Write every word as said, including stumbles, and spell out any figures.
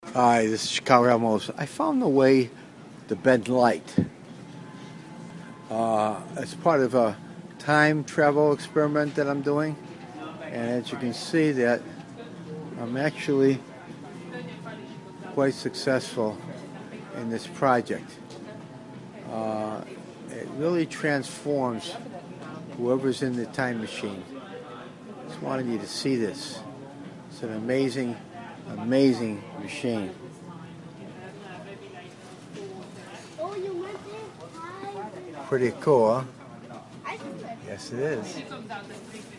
Hi, this is Chicago Ramos. I found a way to bend light. Uh, it's part of a time travel experiment that I'm doing, and as you can see, that I'm actually quite successful in this project. Uh, it really transforms whoever's in the time machine. Just wanted you to see this. It's an amazing, amazing machine. Pretty cool, huh? Yes, it is.